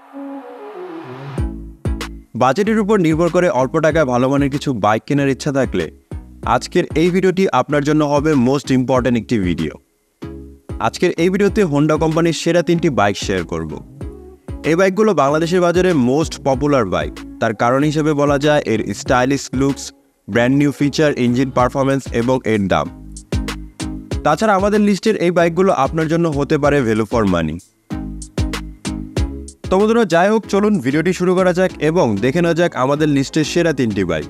বাজেটের উপর নির্ভর করে অল্প টাকায় ভালো মানের কিছু বাইক কেনার ইচ্ছা থাকলে আজকের এই ভিডিওটি আপনার জন্য হবে মোস্ট ইম্পর্ট্যান্ট একটি ভিডিও। আজকের এই ভিডিওতে হোন্ডা কোম্পানির সেরা 3টি বাইক শেয়ার করব। এই বাইকগুলো বাংলাদেশের বাজারে মোস্ট পপুলার বাইক। তার কারণ হিসেবে বলা যায় এর stylish looks, brand new feature, engine performance এবং এর দাম। তাছাড়া আমাদের লিস্টের এই বাইকগুলো আপনার জন্য হতে পারে ভ্যালু ফর মানি। তো বন্ধুরা, যাই হোক, চলুন ভিডিওটি শুরু করা যাক এবং দেখে নেওয়া যাক আমাদের লিস্টের সেরা 3টি বাইক।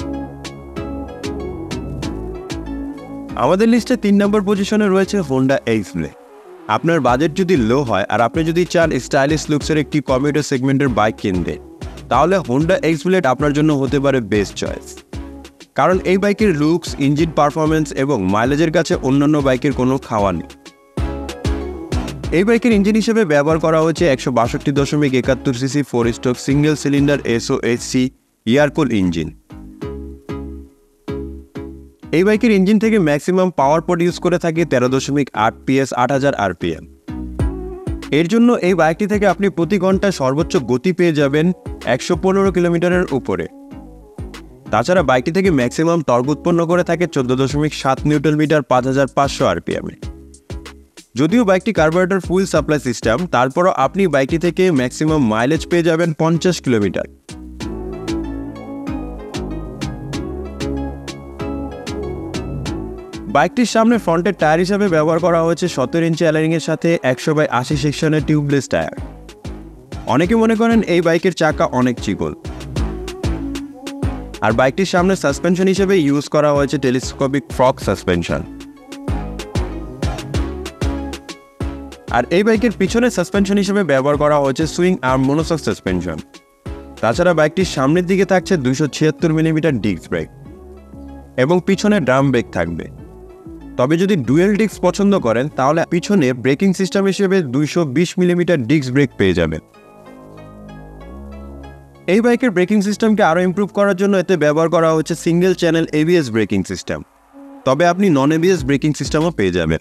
আমাদের লিস্টে 3 নম্বর পজিশনে রয়েছে হোন্ডা এক্সব্লেড। আপনার বাজেট যদি লো হয় আর আপনি যদি চান স্টাইলিশ লুকসের একটি কমিউটার সেগমেন্টের বাইক কিনতে, তাহলে হোন্ডা এক্সব্লেড আপনার জন্য হতে পারে বেস্ট চয়েস। কারণ এই বাইকের লুকস, ইঞ্জিন পারফরমেন্স এবং মাইলেজের কাছে অন্যান্য বাইকের কোনো খাওয়া নেই। এই বাইকের ইঞ্জিন হিসেবে ব্যবহার করা হয়েছে 162.71 CC 4 stroke single cylinder SOHC air cool engine. এই বাইকের ইঞ্জিন থেকে ম্যাক্সিমাম পাওয়ার প্রডিউস করে থাকে 13.8 PS 8000 RPM। এর জন্য এই বাইকটি থেকে আপনি প্রতি ঘন্টায় সর্বোচ্চ গতি পেয়ে যাবেন 115 কিলোমিটারের উপরে। তাছাড়া বাইকটি থেকে ম্যাক্সিমাম টর্ক উৎপন্ন করে থাকে 14.7 নিউটন মিটার 5500 RPM। যদিও বাইকটি কার্বোরেটর ফুল সাপ্লাই সিস্টেম, তারপরও আপনি বাইকটি থেকে ম্যাক্সিমাম মাইলেজ পেয়ে যাবেন 50 কিলোমিটার। বাইকটির সামনে ফ্রন্টের টায়ার হিসাবে ব্যবহার করা হয়েছে 17 ইঞ্চি অ্যালারিংয়ের সাথে 100/80 সেকশনের টিউবলেস টায়ার। অনেকে মনে করেন এই বাইকের চাকা অনেক চিকন। আর বাইকটির সামনে সাসপেনশন হিসেবে ইউজ করা হয়েছে টেলিস্কোপিক ফ্রক সাসপেনশন। আর এই বাইকের পিছনে সাসপেনশন হিসেবে ব্যবহার করা হয়েছে সুইং আর্ম মনোশক সাসপেনশন। তাছাড়া বাইকটির সামনের দিকে থাকছে 276 মিলিমিটার ডিস্ক ব্রেক এবং পিছনে ড্রাম ব্রেক থাকবে। তবে যদি ডুয়েল ডিস্ক পছন্দ করেন তাহলে পিছনে ব্রেকিং সিস্টেম হিসেবে 220 মিলিমিটার ডিস্ক ব্রেক পেয়ে যাবেন। এই বাইকের ব্রেকিং সিস্টেমকে আরও ইমপ্রুভ করার জন্য এতে ব্যবহার করা হচ্ছে single channel ABS braking system. তবে আপনি নন ABS ব্রেকিং সিস্টেমও পেয়ে যাবেন।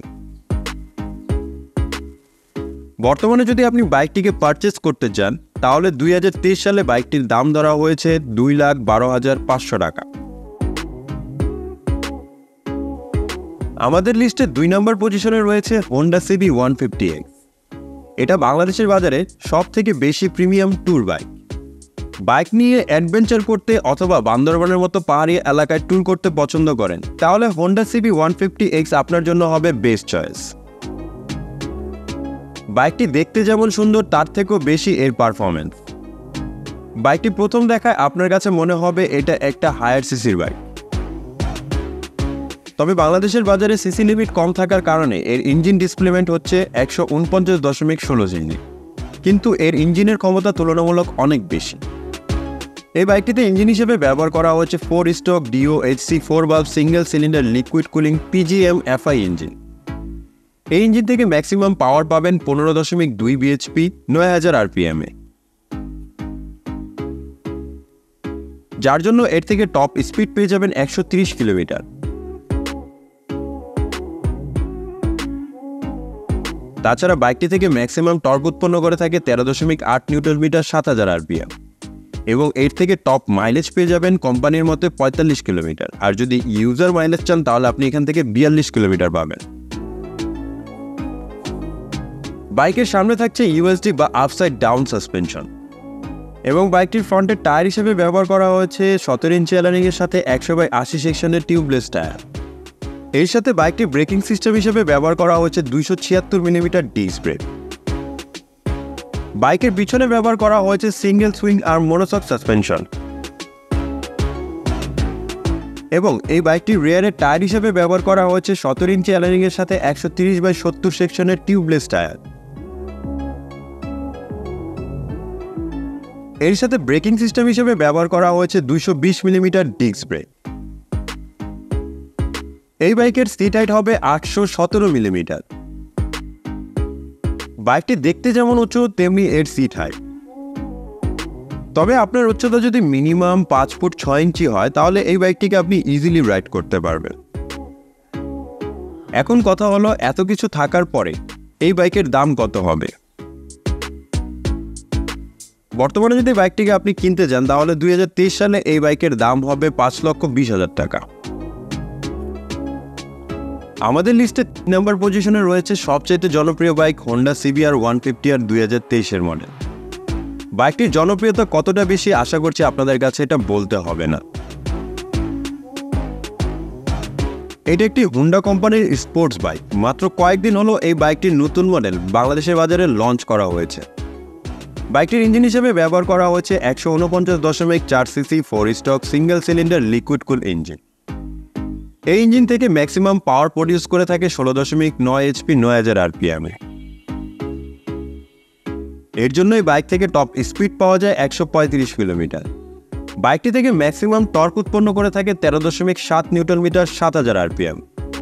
বর্তমানে যদি আপনি বাইকটিকে পারচেস করতে চান তাহলে 2023 সালে বাইকটির দাম ধরা হয়েছে 2,12,500 টাকা। আমাদের লিস্টে 2 নম্বর পজিশনে রয়েছে হোন্ডা CB 150X। এটা বাংলাদেশের বাজারে সব থেকে বেশি প্রিমিয়াম ট্যুর বাইক। বাইক নিয়ে অ্যাডভেঞ্চার করতে অথবা বান্দরবানের মতো পাহাড়ি এলাকায় ট্যুর করতে পছন্দ করেন তাহলে হোন্ডা CB 150X আপনার জন্য হবে বেস্ট চয়েস। বাইকটি দেখতে যেমন সুন্দর তার থেকেও বেশি এর পারফরমেন্স। বাইকটি প্রথম দেখায় আপনার কাছে মনে হবে এটা একটা হায়ার সিসির বাইক। তবে বাংলাদেশের বাজারে সিসি লিমিট কম থাকার কারণে এর ইঞ্জিন ডিসপ্লেসমেন্ট হচ্ছে 149.16 সিসি, কিন্তু এর ইঞ্জিনের ক্ষমতা তুলনামূলক অনেক বেশি। এই বাইকটিতে ইঞ্জিন হিসেবে ব্যবহার করা হচ্ছে 4 stroke DOHC 4 valve single cylinder liquid cooling PGM FI engine. এই ইঞ্জিন থেকে ম্যাক্সিমাম পাওয়ার পাবেন 15.2 bhp 9000 RPM এ, যার জন্য এর থেকে টপ স্পিড পেয়ে যাবেন 130 কিলোমিটার। তাছাড়া বাইকটি থেকে ম্যাক্সিমাম টর্ক উৎপন্ন করে থাকে 13.8 নিউটন মিটার 7000 RPM এবং এর থেকে টপ মাইলেজ পেয়ে যাবেন কোম্পানির মতে 45 কিলোমিটার। আর যদি ইউজার মাইলেজ চান তাহলে আপনি এখান থেকে 42 কিলোমিটার পাবেন। বাইকের সামনে থাকছে USD বা আপসাইড ডাউন সাসপেনশন এবং বাইকটির ফ্রন্টের টায়ার হিসেবে ব্যবহার করা হয়েছে 17 ইঞ্চি অ্যালারিংয়ের সাথে 100/80 সেকশনের টিউবলেস টায়ার। এর সাথে বাইকটির ব্রেকিং সিস্টেম হিসেবে ব্যবহার করা হয়েছে 276 মিলিমিটার ডিস্ক ব্রেক। বাইকের পিছনে ব্যবহার করা হয়েছে single swing arm monoshock suspension এবং এই বাইকটির রিয়ারের টায়ার হিসেবে ব্যবহার করা হয়েছে 17 ইঞ্চি অ্যালারিংয়ের সাথে 130/70 সেকশনের টিউবলেস টায়ার। এর সাথে ব্রেকিং সিস্টেম হিসেবে ব্যবহার করা হয়েছে 220 মিলিমিটার ডিস্ক ব্রেক। এই বাইকের সিট হাইট হবে 817 মিলিমিটার। বাইকটি দেখতে যেমন উঁচু তেমনি এর সিট হাইট। তবে আপনার উচ্চতা যদি মিনিমাম 5 ফুট 6 ইঞ্চি হয় তাহলে এই বাইকটিকে আপনি ইজিলি রাইড করতে পারবেন। এখন কথা হলো এত কিছু থাকার পরে এই বাইকের দাম কত হবে। বর্তমানে যদি বাইকটিকে আপনি কিনতে যান তাহলে 2023 সালে এই বাইকের দাম হবে 5,20,000 টাকা। আমাদের লিস্টে 3 নম্বর পজিশনে রয়েছে সবচেয়ে জনপ্রিয় bike Honda CBR 150R 2023 model. বাইকটির জনপ্রিয়তা কতটা বেশি আশা করছি আপনাদের কাছে এটা বলতে হবে না। এটা একটি হোন্ডা কোম্পানির স্পোর্টস বাইক। মাত্র কয়েকদিন হলো এই বাইকটির নতুন মডেল বাংলাদেশের বাজারে লঞ্চ করা হয়েছে। বাইকটির ইঞ্জিন হিসেবে ব্যবহার করা হয়েছে 149.4 CC 4 stroke single cylinder liquid cool engine. এই ইঞ্জিন থেকে ম্যাক্সিমাম পাওয়ার প্রডিউস করে থাকে 16.9 HP 9000 RPM এ। এর জন্য এই বাইক থেকে টপ স্পিড পাওয়া যায় 135 কিলোমিটার। বাইকটি থেকে ম্যাক্সিমাম টর্ক উৎপন্ন করে থাকে 13.7 নিউটন মিটার 7000 RPM।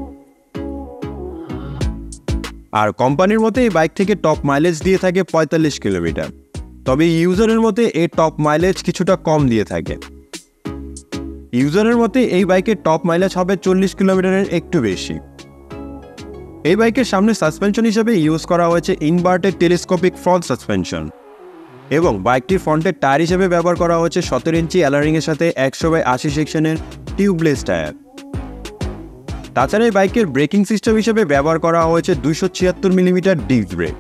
আর কোম্পানির মতে এই বাইক থেকে টপ মাইলেজ দিয়ে থাকে 45 কিলোমিটার। তবে ইউজারের মতে এই টপ মাইলেজ কিছুটা কম দিয়ে থাকে। ইউজারের মতে এই বাইকের টপ মাইলেজ হবে 40 কিলোমিটারের একটু বেশি। এই বাইকের সামনে সাসপেনশন হিসেবে ইউজ করা হয়েছে ইনভার্টেড টেলিস্কোপিক ফ্রন্ট সাসপেনশন এবং বাইকটির ফ্রন্টের টায়ার হিসেবে ব্যবহার করা হয়েছে 17 ইঞ্চি অ্যালারিংয়ের সাথে 100/80 সেকশনের টিউবলেস টায়ার। তাছাড়া এই বাইকের ব্রেকিং সিস্টেম হিসেবে ব্যবহার করা হয়েছে 276 মিলিমিটার ডিস্ক ব্রেক।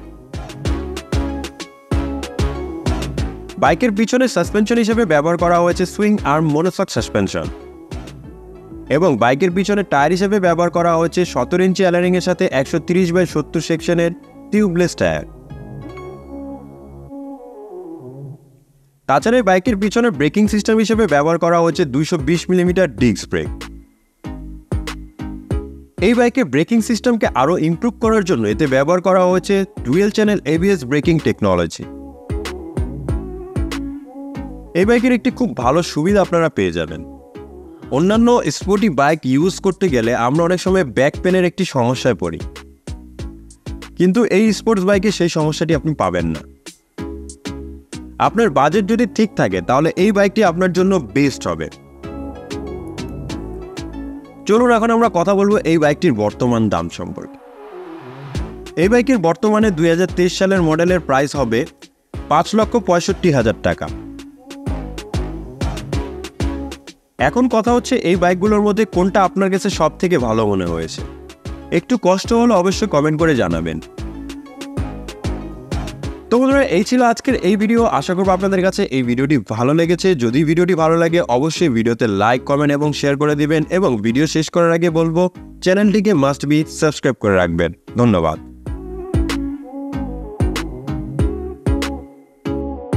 বাইকের পিছনে সাসপেনশন হিসেবে ব্যবহার করা হয়েছে সুইং আর্ম মনোশক সাসপেনশন এবং বাইকের পিছনে টায়ার হিসেবে ব্যবহার করা হয়েছে 17 ইঞ্চি অ্যালারিংয়ের সাথে 130/70 সেকশনের টিউবলেস টায়ার। তাছাড়া বাইকের পিছনে ব্রেকিং সিস্টেম হিসেবে ব্যবহার করা হয়েছে 220 মিলিমিটার ডিস্ক ব্রেক। এই বাইকের ব্রেকিং সিস্টেমকে আরও ইমপ্রুভ করার জন্য এতে ব্যবহার করা হয়েছে dual channel ABS braking technology. এই বাইকের একটি খুব ভালো সুবিধা আপনারা পেয়ে যাবেন। অন্যান্য স্পোর্টি বাইক ইউজ করতে গেলে আমরা অনেক সময় ব্যাক পেনের একটি সমস্যায় পড়ি, কিন্তু এই স্পোর্টস বাইকে সেই সমস্যাটি আপনি পাবেন না। আপনার বাজেট যদি ঠিক থাকে তাহলে এই বাইকটি আপনার জন্য বেস্ট হবে। চলুন এখন আমরা কথা বলবো এই বাইকটির বর্তমান দাম সম্পর্কে। এই বাইকের বর্তমানে 2023 সালের মডেলের প্রাইস হবে 5,65,000 টাকা। এখন কথা হচ্ছে এই বাইকগুলোর মধ্যে কোনটা আপনার কাছে সব থেকে ভালো মনে হয়েছে। একটু কষ্ট হলে অবশ্যই কমেন্ট করে জানাবেন। তো বন্ধুরা, এই ছিল আজকের এই ভিডিও। আশা করব আপনাদের কাছে এই ভিডিওটি ভালো লেগেছে। যদি ভিডিওটি ভালো লাগে অবশ্যই ভিডিওতে লাইক, কমেন্ট এবং শেয়ার করে দিবেন এবং ভিডিও শেষ করার আগে বলবো চ্যানেলটিকে মাস্ট বি সাবস্ক্রাইব করে রাখবেন। ধন্যবাদ।